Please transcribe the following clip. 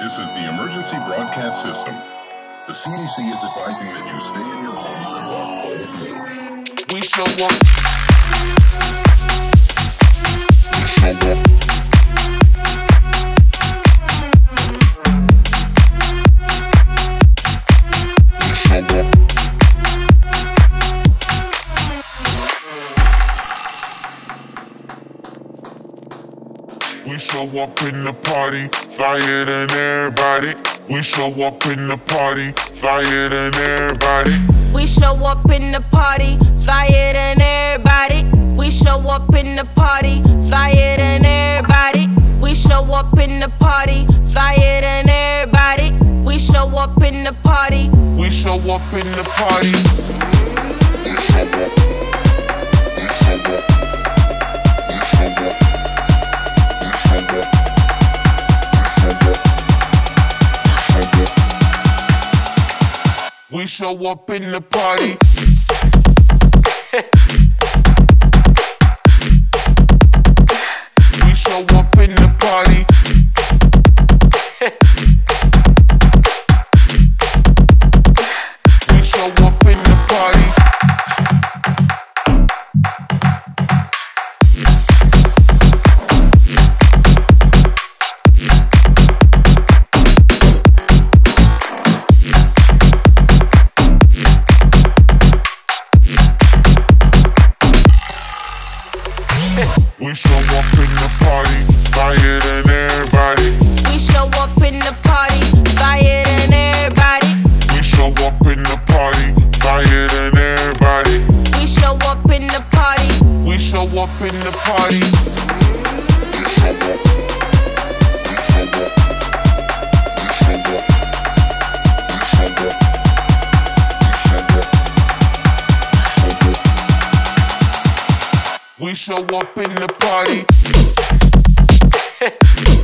This is the emergency broadcast system. The CDC is advising that you stay in your homes and walk home. We show up. We show up in the party, flyer than everybody. We show up in the party, flyer than everybody. We show up in the party, flyer than everybody. We show up in the party, flyer than everybody. We show up in the party, flyer than everybody. We show up in the party. We show up in the party. We show up in the party. We show up in the party. We show up in the party. We show up in the party, flyer than everybody. We show up in the party, flyer than everybody. We show up in the party, flyer than everybody. We show up in the party. We show up in the party. We show up in the party.